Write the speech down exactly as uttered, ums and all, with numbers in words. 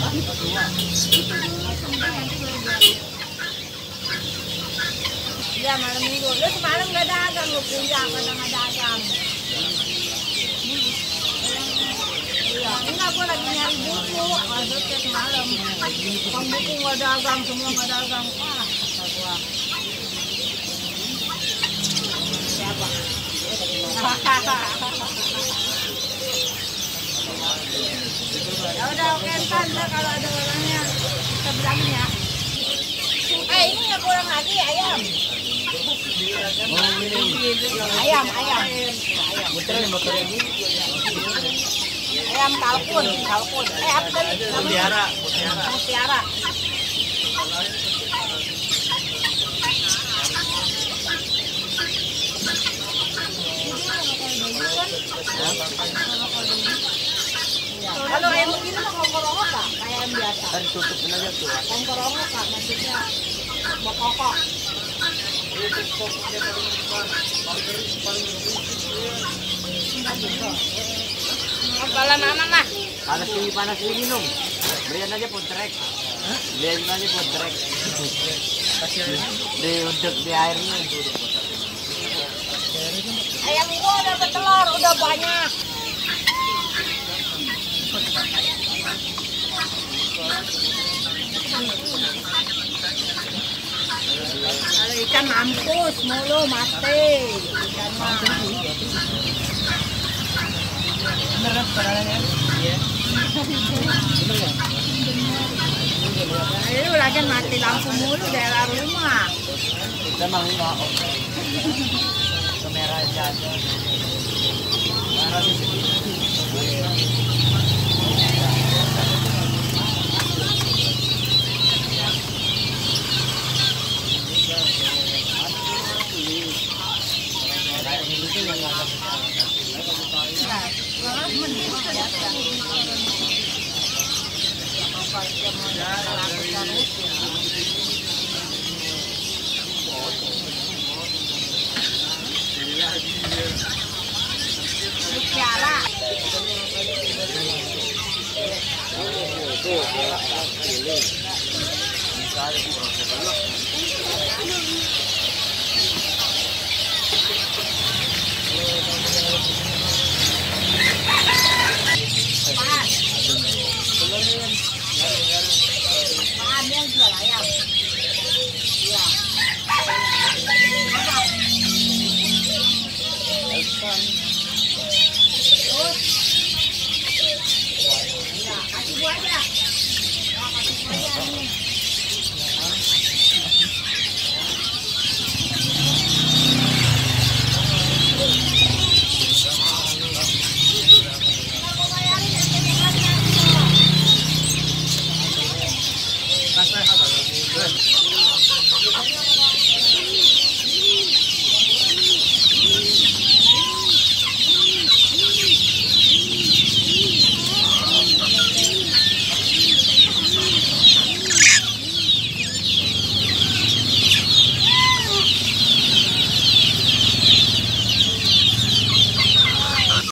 Iya malam minggu. Lu semalam nggak dagang, lu kuliah kadang nggak dagang. Iya, enggak gua lagi nyari buku. Aduh kayak semalam. Bang buku nggak dagang, semua nggak dagang. Wah, kata gua. Siapa? Ya udah oke ntar kalau ada orangnya kita bilangin ya. Eh ini nggak kurang lagi ayam. Ayam, ayam. Ayam kalkun, kalkun. Eh apa tadi? Mutiara, mutiara. Mutiara. Kalau ayam begini mah kongkorongok kak, kayak ayam biasa. Kan tutupin aja tuh. Kongkorongok kak, maksudnya bokokok. Kepala mama mah. Panas ini, panas ini minum. Belian aja putrek. Belian aja putrek. Di udek di airnya. Ayam gua udah bertelur, udah banyak. Kalau ikan mampus mulu mati. Ikan mah. Bener kan peralatannya? Iya. Ini lagi mati lampu mulu daerah rumah. Kita mang enggak. Kamera jatuh. Mana di sini? Mutiara.